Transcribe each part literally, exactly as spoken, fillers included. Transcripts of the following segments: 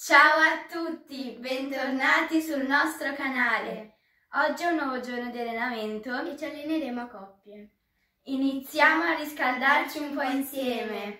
Ciao a tutti, bentornati sul nostro canale. Oggi è un nuovo giorno di allenamento e ci alleneremo a coppie. Iniziamo a riscaldarci un po' insieme.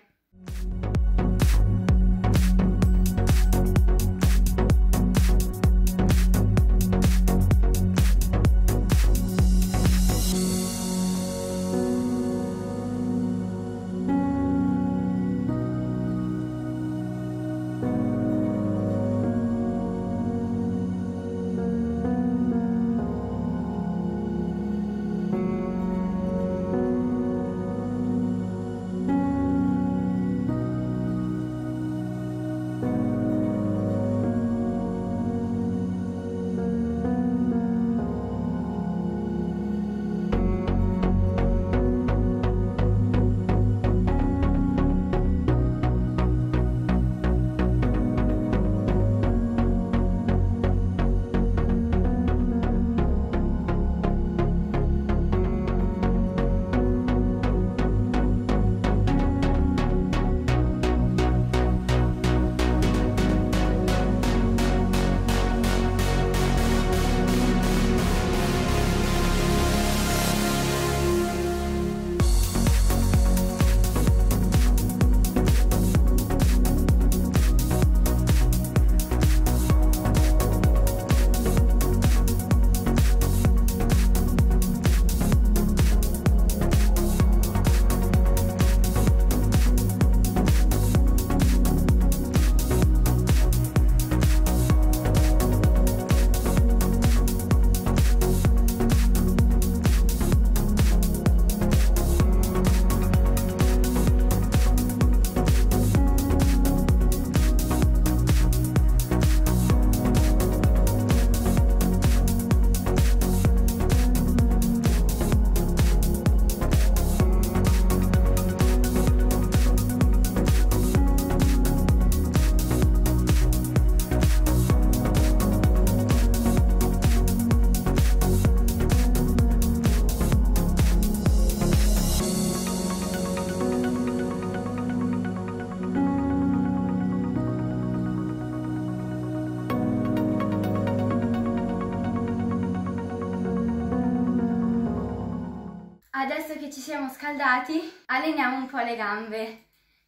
Adesso che ci siamo scaldati, alleniamo un po' le gambe.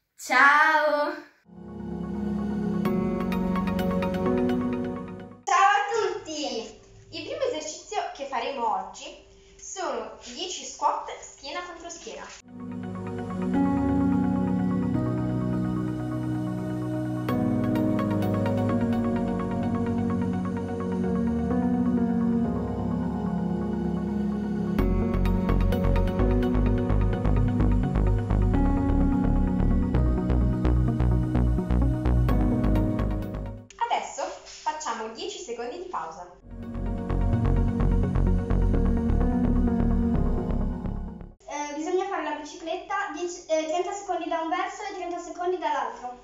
Ciao! Ciao a tutti! Il primo esercizio che faremo oggi sono dieci squat schiena contro schiena. dieci secondi di pausa. Eh, bisogna fare la bicicletta dieci, eh, trenta secondi da un verso e trenta secondi dall'altro.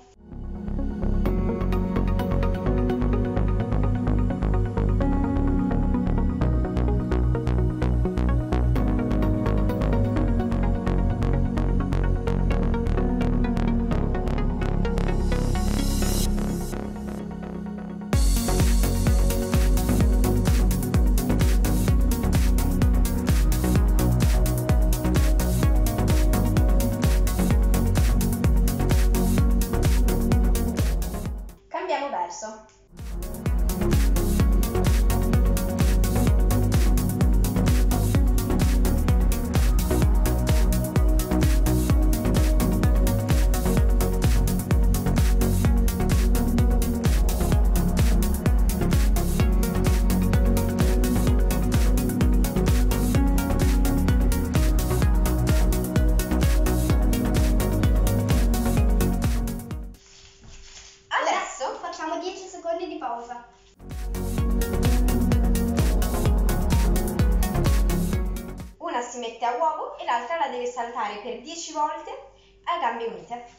Verso. Facciamo dieci secondi di pausa. Una si mette a uovo e l'altra la deve saltare per dieci volte a gambe unite.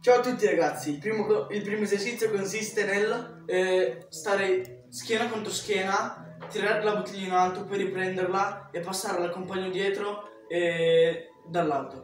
Ciao a tutti ragazzi, il primo, il primo esercizio consiste nel eh, stare schiena contro schiena, tirare la bottiglia in alto, poi riprenderla e passare al compagno dietro eh, dall'alto.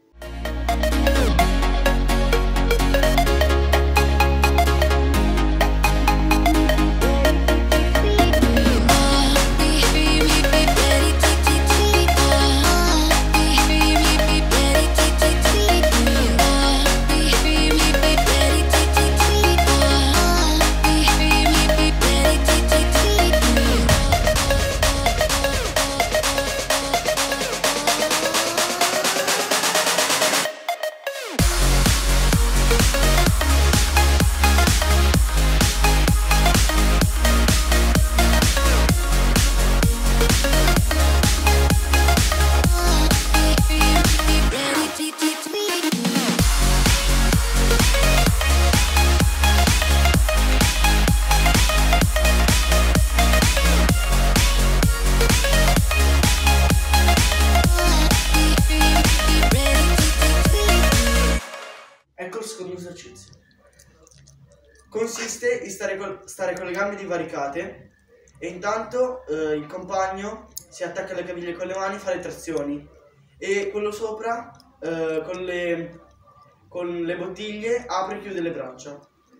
Ecco il secondo esercizio. Consiste in stare con, stare con le gambe divaricate e intanto eh, il compagno si attacca alle caviglie con le mani, fa le trazioni e quello sopra eh, con, le, con le bottiglie apre e chiude le braccia.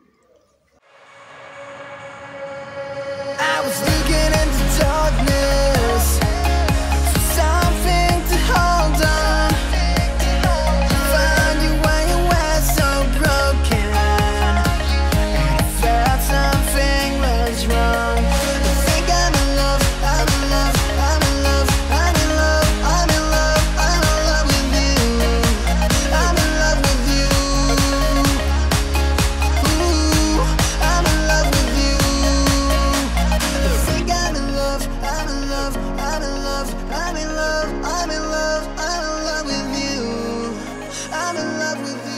I was looking into darkness for something to hold on. Found you when you were so broken. And I felt something was wrong. I think I'm in love, I'm in love, I'm in love, I'm in love, I'm in love, I'm in love with you. I'm in love with you. Ooh, I'm in love with you. I think I'm in love, I'm in love, I'm in love, I'm in love, I'm in love, I'm in love with you. I'm in love with you.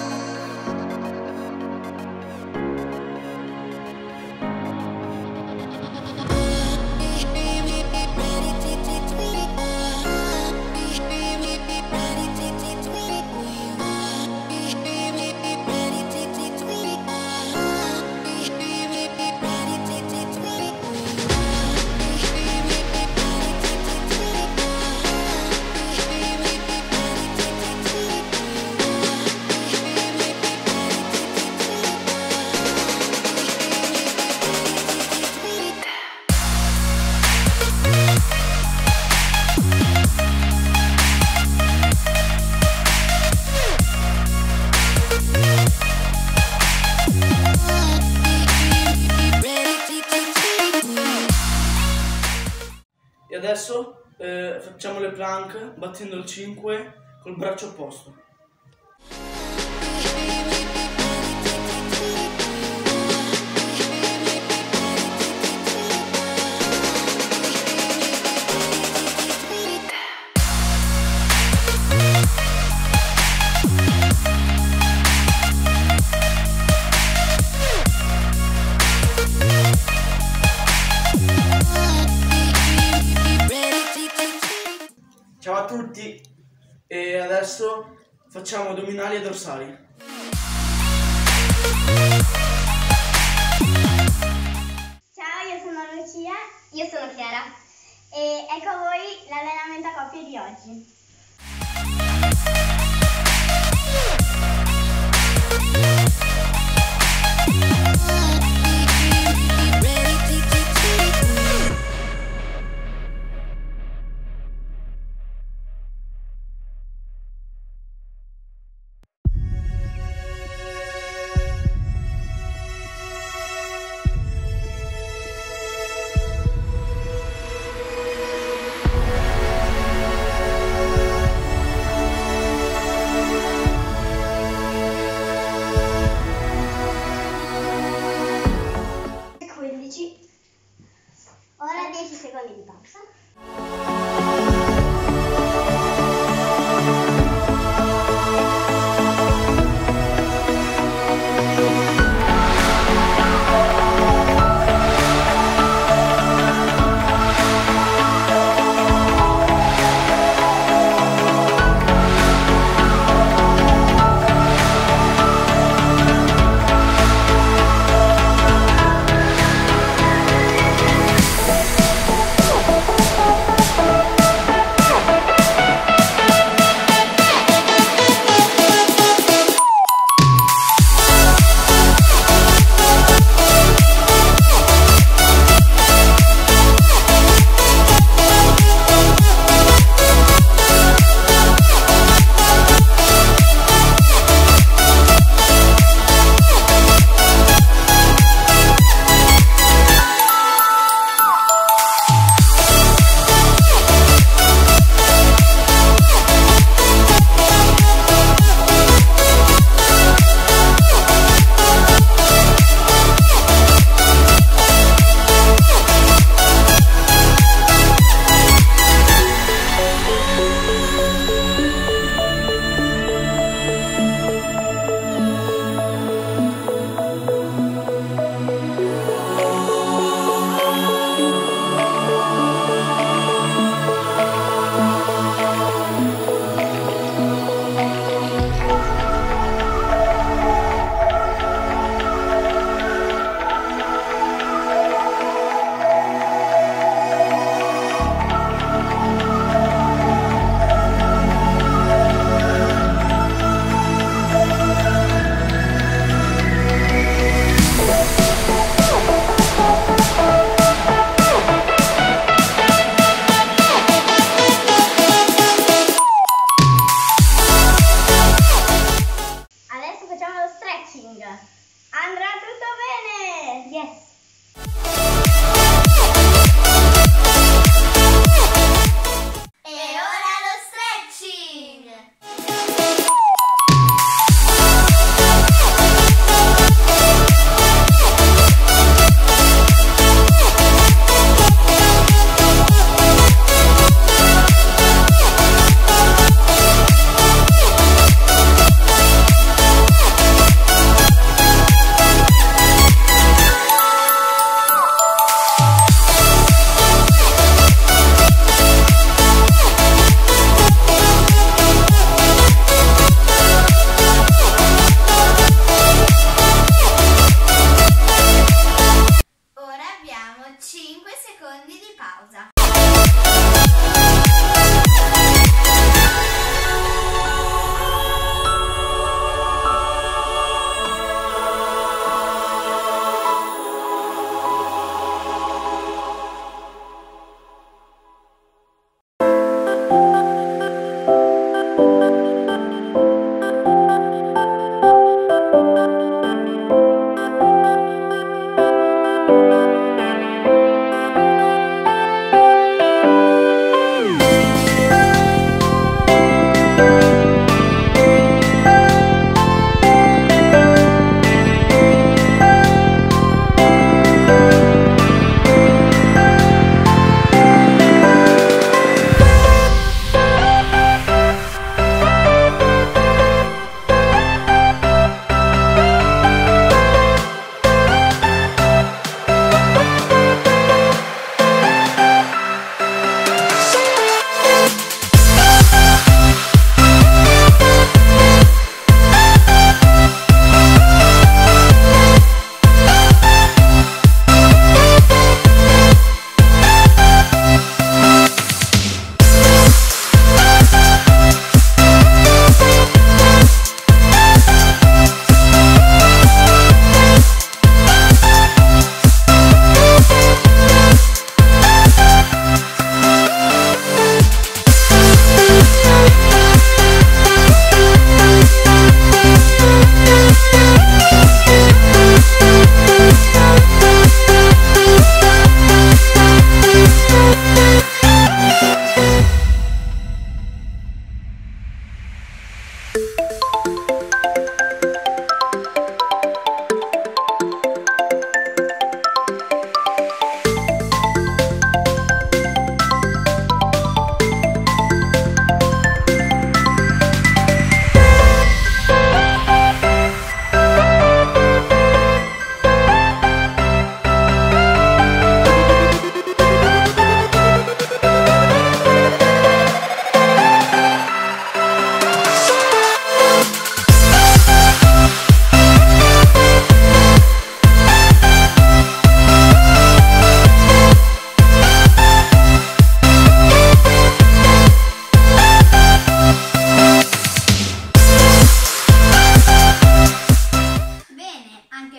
E adesso eh, facciamo le plank battendo il cinque col braccio opposto. Ciao a tutti e adesso facciamo addominali e dorsali. Ciao, io sono Lucia Io sono Chiara. e ecco a voi l'allenamento a coppie di oggi.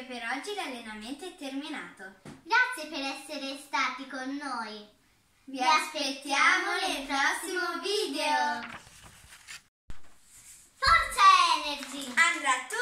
per oggi l'allenamento è terminato. Grazie per essere stati con noi. Vi aspettiamo nel prossimo video. Forza Energy! Andrà tutto